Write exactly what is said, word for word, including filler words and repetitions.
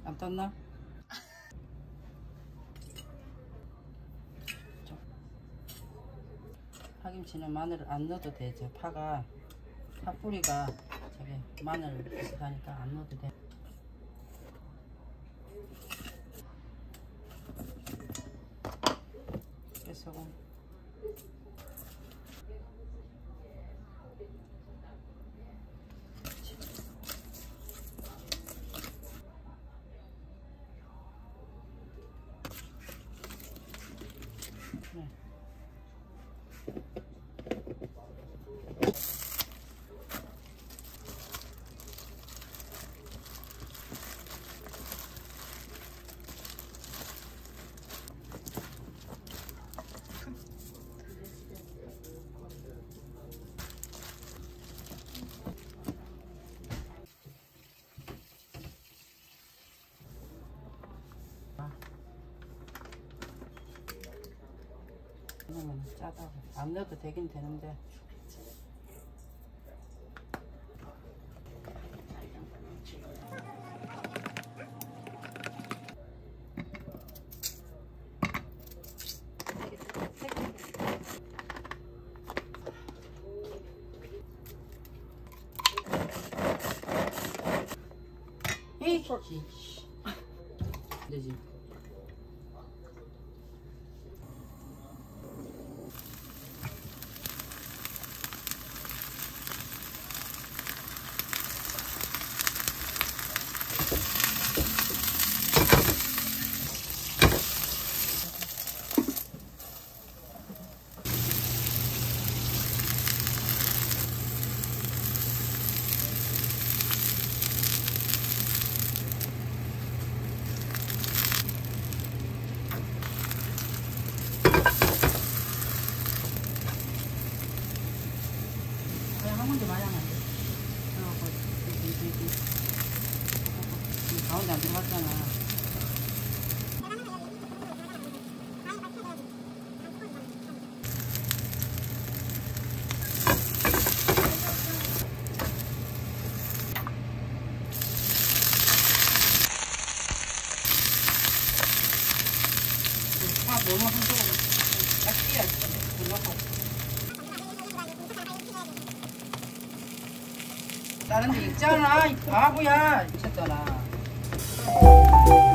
안 떴나? 파김치는 마늘을 안 넣어도 돼. 저 파가 파뿌리가 저기 마늘 비슷하니까 안 넣어도 돼. 깨소금. 네. 이거는 짜다고 안 넣어도 되긴 되는데 에이 되지. 한 번도 마냥 안 돼. 그래갖고 가운데 안 들어갔잖아. 파 너무 한쪽으로 딱 끼야 들어가고. 다른 데 있잖아 이 바보야. 미쳤잖아.